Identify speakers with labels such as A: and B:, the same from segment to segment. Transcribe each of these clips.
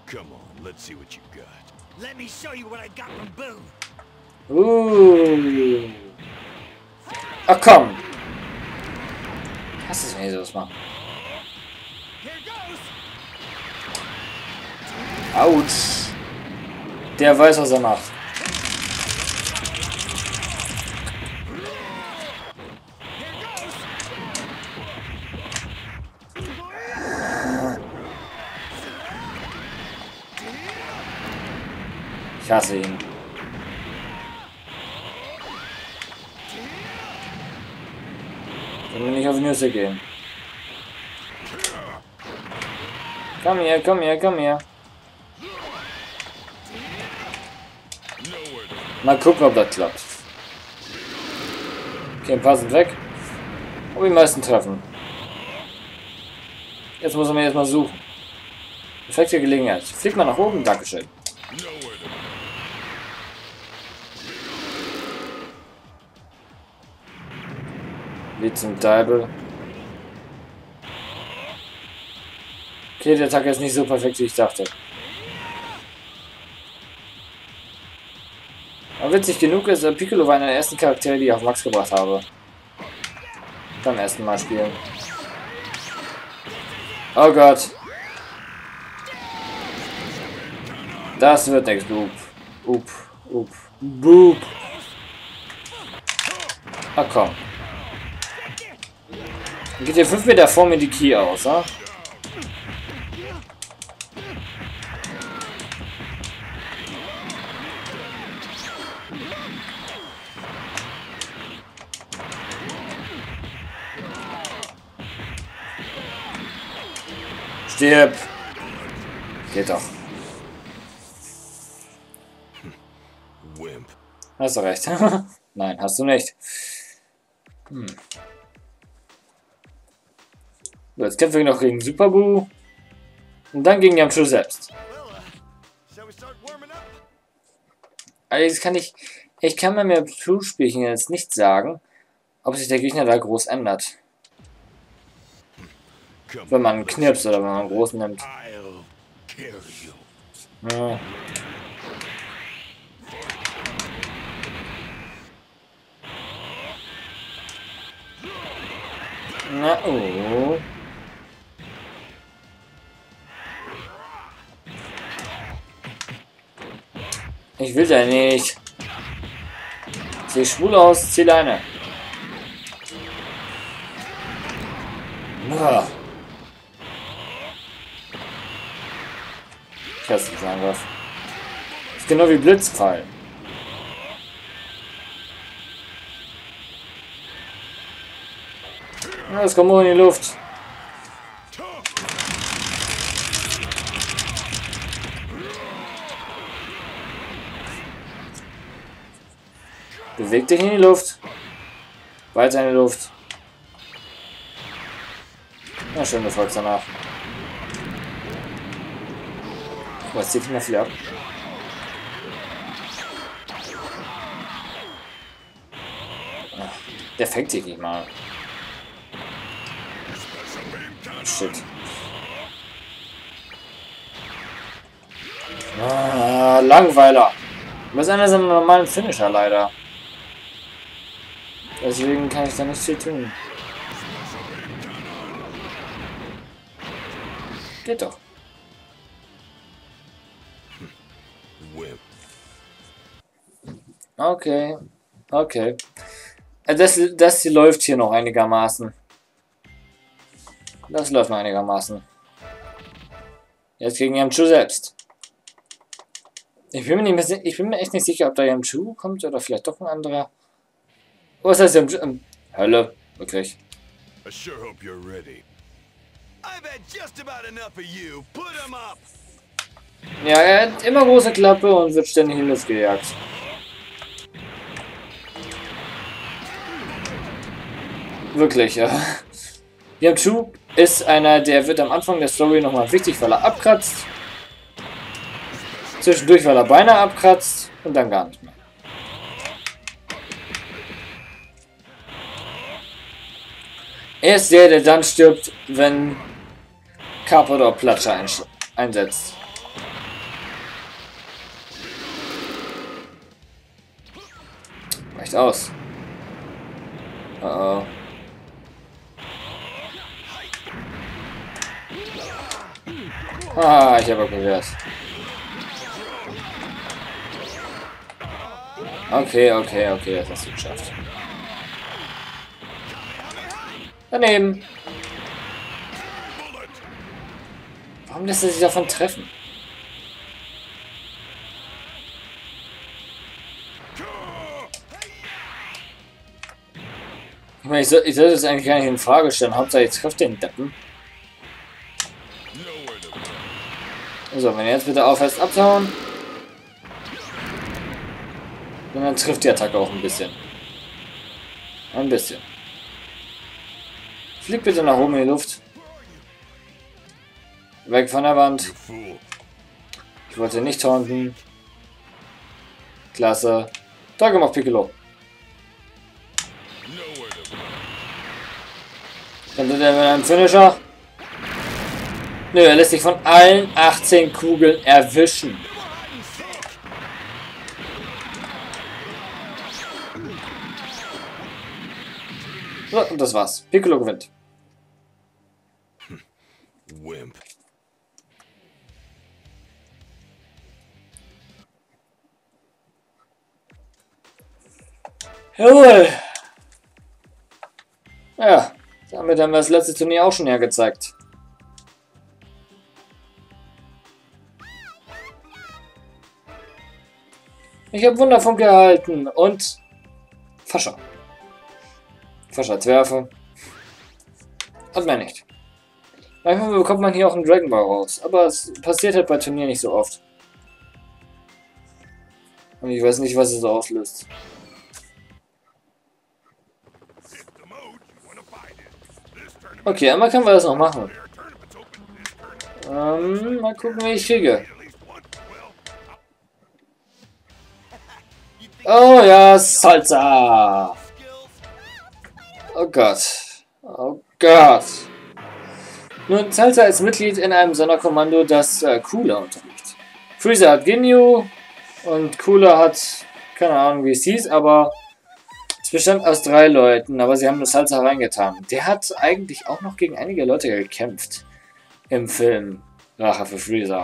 A: Come on, let's see what you got.
B: Let me show you what I got from Boo.
C: Ach komm. Was ist, wenn ich sowas mache? Autsch. Der weiß, was er macht. Ich hasse ihn. Können wir nicht auf die Nüsse gehen. Komm her, komm her, komm her. Mal gucken, ob das klappt. Okay, ein paar sind weg. Aber die meisten treffen. Jetzt muss er mir erstmal suchen. Perfekte Gelegenheit. Flieg mal nach oben. Dankeschön. Wie zum Teufel. Okay, der Tag ist nicht so perfekt, wie ich dachte. Aber witzig genug ist, Piccolo war einer der ersten Charaktere, die ich auf Max gebracht habe. Beim ersten Mal spielen. Oh Gott. Das wird nichts, Boop. Boop. Ach komm. Geht ihr 5 Meter vor mir die Key aus, ha? Stirb! Geht doch.
A: Wimp.
C: Hast du recht. Nein, hast du nicht. So, jetzt kämpfen wir noch gegen Super Boo. Und dann gegen Yamchu selbst. Also jetzt kann ich kann mir mit Zuspielchen jetzt nicht sagen, ob sich der Gegner da groß ändert. Wenn man knirpst oder wenn man einen großen nimmt. Ja. Na oh. Ich will da nicht. Sieh schwul aus, zieh Leine. Ja. Ich hasse diesen Angriff. Ist genau wie Blitzpfeil. Ja, es kommt hoch in die Luft. Beweg dich in die Luft. Weiter in die Luft. Na schön, du folgst danach. Was zieht nicht mehr viel ab? Ach, der fängt sich nicht mal. Shit. Ah, Langweiler. Du bist einer seiner normalen Finisher leider. Deswegen kann ich da nicht viel tun. Geht doch. Okay. Okay. Das hier läuft hier noch einigermaßen. Das läuft noch einigermaßen. Jetzt gegen Yamchu selbst. Ich bin mir echt nicht sicher, ob da Yamchu kommt oder vielleicht doch ein anderer. Was heißt Yamchu? Hölle, wirklich.
A: I sure hope you're ready. I've had just about enough of you. Put 'em up.
C: Ja, er hat immer große Klappe und wird ständig in die Luft gejagt. Wirklich, ja. Yamchu ist einer, der wird am Anfang der Story nochmal wichtig, weil er abkratzt. Zwischendurch, weil er beinahe abkratzt und dann gar nicht mehr. Er ist der dann stirbt, wenn Carpador Platscher einsetzt. Reicht aus. Oh oh. Ah, ich habe gehört. Okay, okay, okay, das hast du geschafft. Daneben. Warum lässt er sich davon treffen? Ich meine, ich sollte das eigentlich gar nicht in Frage stellen. Hauptsache, ich treffe den Deppen. So, wenn er jetzt bitte aufhört abzuhauen. Und dann trifft die Attacke auch ein bisschen. Ein bisschen. Flieg bitte nach oben in die Luft. Weg von der Wand. Ich wollte nicht taunten. Klasse. Da gemacht, Piccolo. Kommt der mit einem Finisher? Nö, er lässt sich von allen 18 Kugeln erwischen. So, und das war's. Piccolo gewinnt.
A: Wimp.
C: Jawohl. Ja, damit haben wir das letzte Turnier auch schon hergezeigt. Ich habe Wunderfunke erhalten und Fascher. Fascher als Werfe. Und mehr nicht. Manchmal bekommt man hier auch einen Dragon Ball raus, aber es passiert halt bei Turnieren nicht so oft. Und ich weiß nicht, was es auslöst. Okay, einmal können wir das noch machen. Mal gucken, wie ich kriege. Oh ja, Salsa! Oh Gott. Oh Gott. Nun, Salsa ist Mitglied in einem Sonderkommando, das Cooler unterrichtet. Freezer hat Ginyu und Cooler hat, keine Ahnung wie es hieß, aber es bestand aus 3 Leuten, aber sie haben nur Salsa reingetan. Der hat eigentlich auch noch gegen einige Leute gekämpft im Film Rache für Freezer.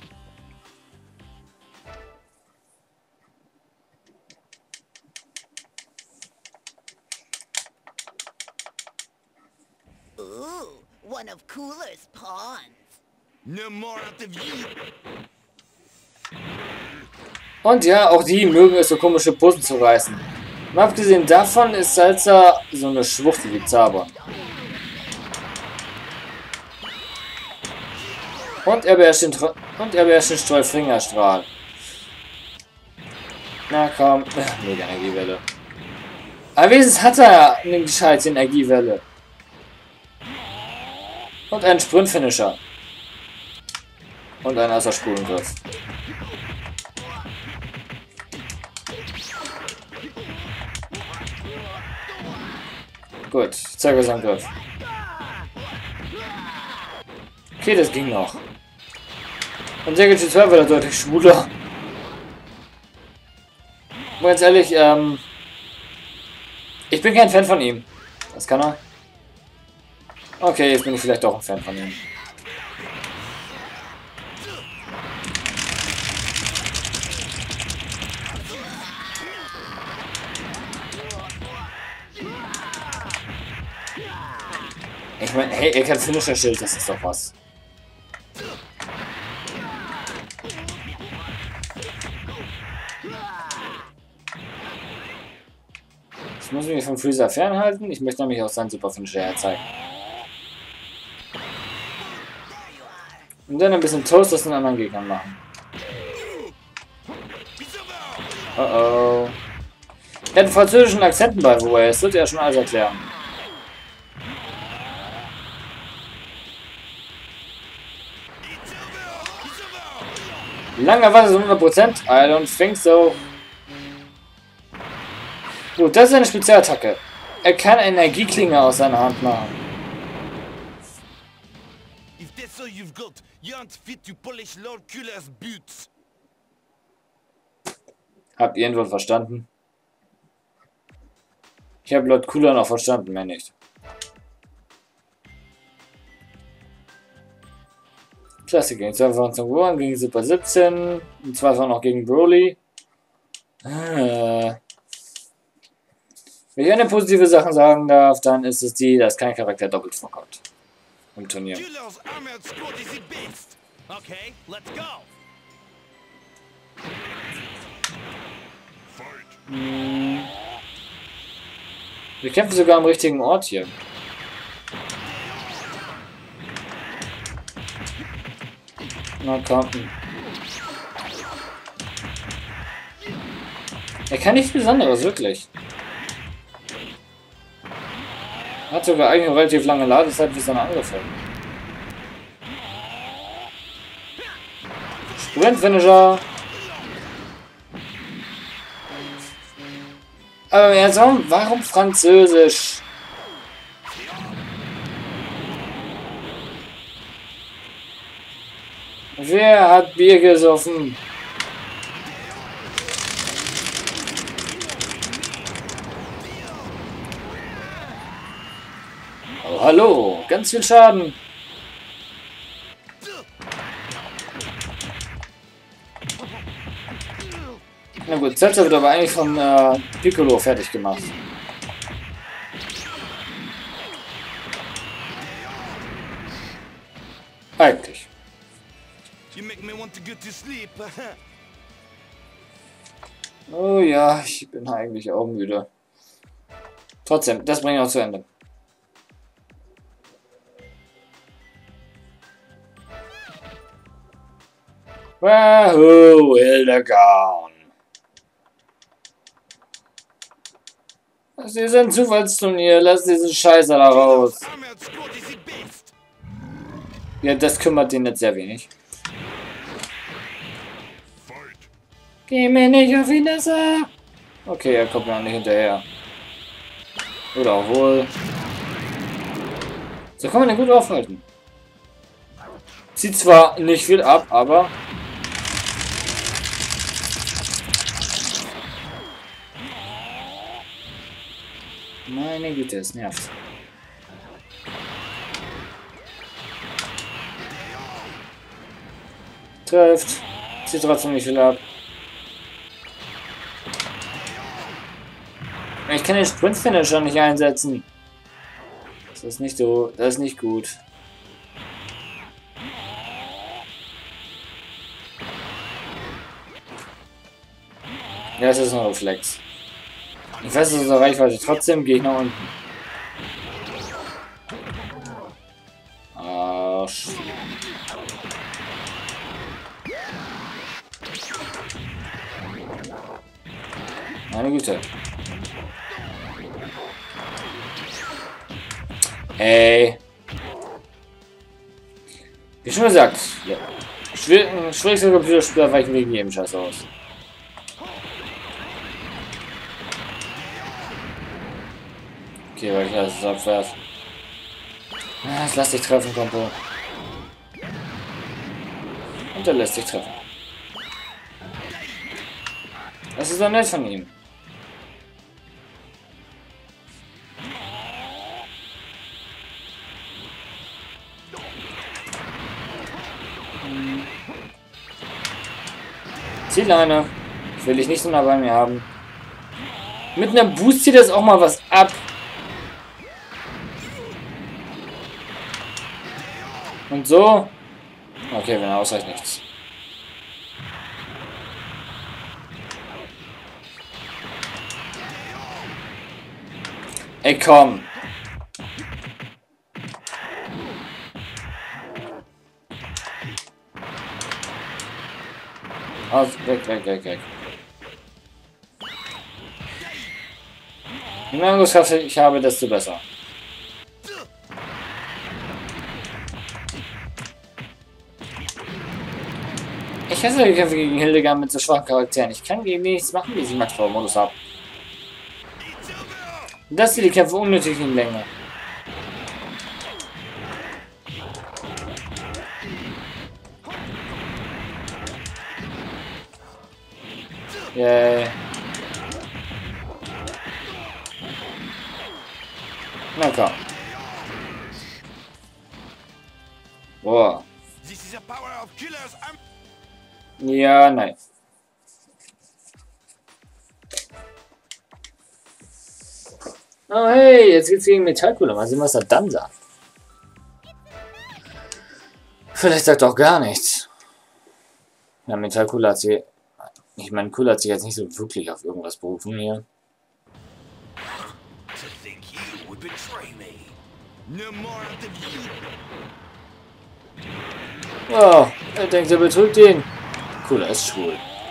B: Ooh, one of Cooler's pawns.
A: No more out of you.
C: Und ja, auch die mögen es, so komische Posen zu reißen. Mal abgesehen davon ist Salsa so eine Schwuchtel wie Zaber. Und er beherrscht den Streufingerstrahl. Na komm, mega Energiewelle. Aber wenigstens hat er eine gescheite Energiewelle. Und einen Sprintfinisher. Und einen Außerspulengriff. Gut, Zirkusangriff. Okay, das ging noch. Und Sekiryu 12 war deutlich schwuler. Aber ganz ehrlich, ich bin kein Fan von ihm. Was kann er? Okay, jetzt bin ich vielleicht doch ein Fan von ihm. Ich meine, hey, er kann Finisher-Schild, das ist doch was. Ich muss mich von Freezer fernhalten. Ich möchte nämlich auch seinen Super Finisher herzeigen. Und dann ein bisschen Toast aus den anderen Gegnern machen. Oh oh. Er hat einen französischen Akzenten bei, wo er ist. Das wird ja schon alles erklären. Lange Wasser 100%? I don't think so. Gut, das ist eine Spezialattacke. Er kann eine Energieklinge aus seiner Hand machen.
A: If that's all you've got, you aren't fit to polish Lord Cooler's boots.
C: Habt ihr irgendwas verstanden? Ich habe Lord Cooler noch verstanden, mehr nicht. Klasse gegen 2 von Zongoran, gegen Super 17. Und 2 von noch gegen Broly. Wenn ich eine positive Sache sagen darf, dann ist es die, dass kein Charakter doppelt vorkommt. Im Turnier.
A: Okay, let's go.
C: Wir kämpfen sogar am richtigen Ort hier. Na komm. Er kann nichts Besonderes, wirklich. Hat sogar eigentlich eine relativ lange Ladezeit für seine Angriffe. Sprint-Finisher. Aber jetzt warum Französisch? Wer hat Bier gesoffen? Oh, hallo, ganz viel Schaden. Na gut, Zelda wird aber eigentlich von Piccolo fertig gemacht. Eigentlich. Oh ja, ich bin eigentlich auch müde. Trotzdem, das bringe ich auch zu Ende. Wahoo, Hildegard. Das ist ein Zufallsturnier, lass diesen Scheißer da raus. Ja, das kümmert ihn jetzt sehr wenig. Geh mir nicht auf die Nase. Okay, er kommt mir auch nicht hinterher. Oder auch wohl. So kann man den gut aufhalten. Zieht zwar nicht viel ab, aber... Meine Güte, es nervt. Trifft. Zieht trotzdem nicht viel ab. Ich kann den Sprint-Finisher nicht einsetzen. Das ist nicht so. Das ist nicht gut. Ja, es ist ein Reflex. Ich weiß, es ist eine Reichweite. Trotzdem gehe ich nach unten. Arsch. Meine Güte. Ey. Wie schon gesagt, ja. Schwierigste Computerspieler weichen wegen jedem Scheiß aus. Okay, weil ich das abwärts. Das lässt sich treffen, Kompo. Und er lässt sich treffen. Das ist doch nett von ihm. Zielleine. Will ich nicht so nah bei mir haben. Mit einem Boost zieht das auch mal was ab. Und so. Okay, wenn er ausreicht, nichts. Ey, komm. Aus, weg. Je mehr Angriffskraft ich habe, desto besser. Ich hasse die Kämpfe gegen Hildegard mit so schwachen Charakteren. Ich kann gegen die nichts machen, wie ich Max Power-Modus habe. Das sind die Kämpfe unnötig in Länge. Yay. Na komm. Boah.
A: This is the power of killers.
C: Ja, nein. Oh hey, jetzt geht's gegen Metallkühler. Mal sehen, was er dann sagt. Vielleicht sagt er auch gar nichts. Ja, Metallkühler hat sie... Ich meine, Kühler hat sich jetzt nicht so wirklich auf irgendwas berufen hier.
A: To think you would betray me. No more of the
C: Oh, er denkt, er betrügt ihn. Cooler ist schwul.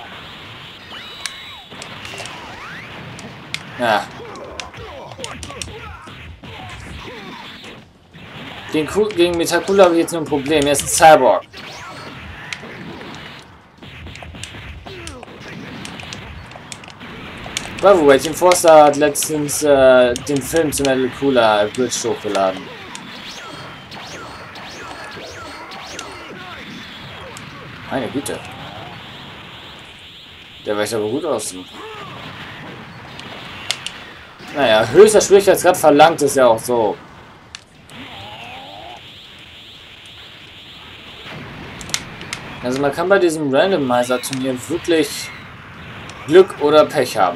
C: Ja. Gegen Metallkühler habe ich jetzt nur ein Problem. Er ist ein Cyborg. Bravo, Team Forster hat letztens den Film zu Metal Cooler Bridge hochgeladen. Meine Güte. Der weicht aber gut aus. Naja, höchster Schwierigkeitsgrad verlangt es ja auch so. Also man kann bei diesem Randomizer-Turnier wirklich Glück oder Pech haben.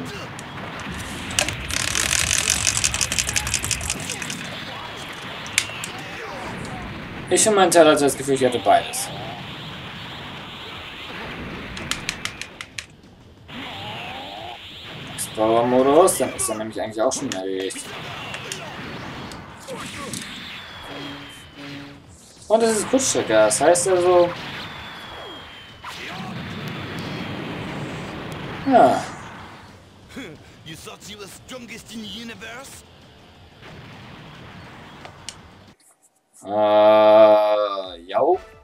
C: Ich für meinen Teil hatte das Gefühl, ich hatte beides. Explorer-Modus, dann ist er nämlich eigentlich auch schon erledigt. Und es ist Kurzstrecke, das heißt also... Ja.
A: You thought you were strongest in the universe?
C: Ja.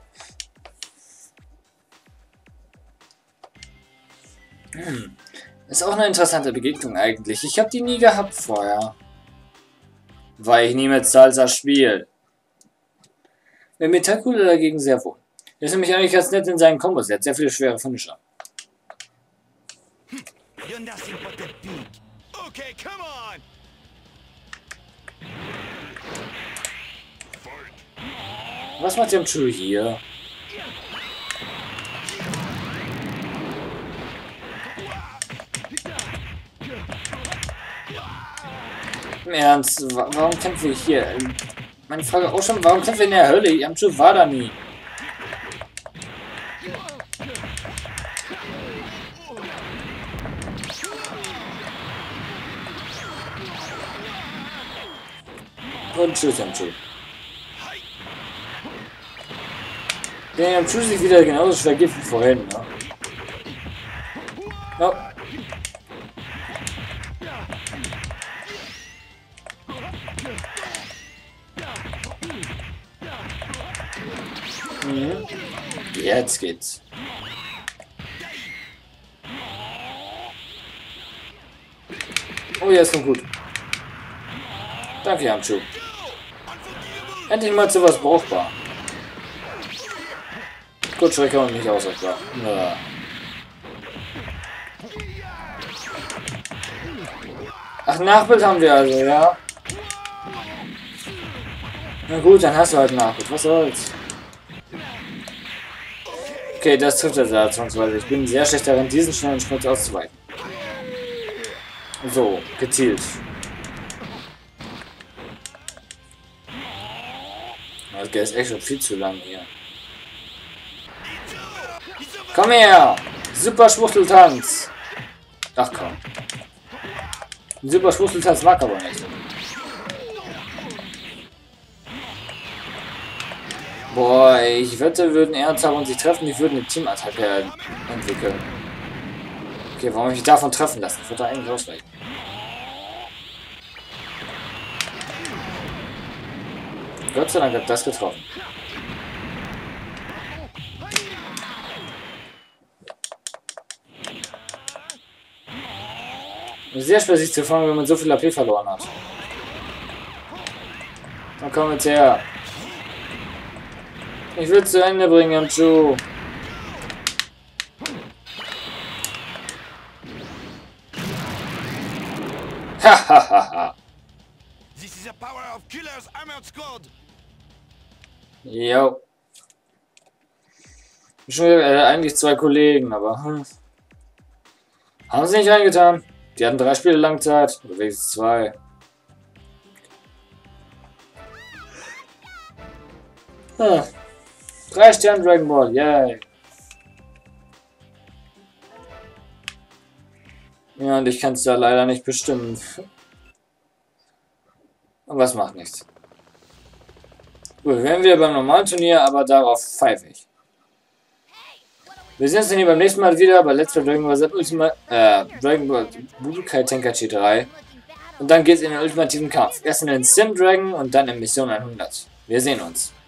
C: Ist auch eine interessante Begegnung eigentlich. Ich habe die nie gehabt vorher. Weil ich nie mit Salsa spiele. Mit Metallkühler dagegen sehr wohl. Der ist nämlich eigentlich ganz nett in seinen Kombos. Er hat sehr viele schwere Finisher.
A: You're nothing but a pig. Okay, come on.
C: Was macht der True hier? Im Ernst, warum kämpfen wir hier? Meine Frage auch schon, warum kämpfen wir in der Hölle? Yamchu war da nie. Und tschüss, Yamchu. Der Yamchu sich wieder genauso schwer gibt wie vorhin, ne? No. Mhm. Jetzt geht's. Oh ja, ist schon gut. Danke, Yamchu. Endlich mal zu was brauchbar. Kurzstrecke und nicht ausreichbar. Ja. Ach, Nachbild haben wir also, ja? Na gut, dann hast du halt Nachbild. Was soll's? Okay, das trifft er da zwangsweise. Ich bin sehr schlecht darin, diesen schnellen Schritt auszuweichen. So, gezielt. Der ist echt schon viel zu lang hier. Komm her! Super Schwuchteltanz! Ach komm. Ein super Schwuchteltanz mag aber nicht. Boah, ich wette, würden Ernsthaft und sich treffen, die würden eine Teamattacke entwickeln. Okay, warum ich mich davon treffen lassen? Ich würde da eigentlich ausweichen. Gott sei Dank hat das getroffen. Sehr schwer sich zu fangen, wenn man so viel AP verloren hat. Dann komm jetzt her. Ich will zu Ende bringen, Yamchu. Hahaha.
A: This is the power of Killer's Armored Squad.
C: Jo. Schon eigentlich 2 Kollegen, aber haben sie nicht reingetan. Die hatten 3 Spiele lang Zeit. Oder wenigstens 2. Ah. 3 Sterne Dragon Ball, yay. Ja, und ich kann es da leider nicht bestimmen. Aber es macht nichts. Gut, wir werden wieder beim normalen Turnier, aber darauf pfeife ich. Wir sehen uns dann hier beim nächsten Mal wieder bei Let's Play Dragon Ball Z Dragon Ball Budokai Tenkaichi 3. Und dann geht's in den ultimativen Kampf. Erst in den Sim Dragon und dann in Mission 100. Wir sehen uns.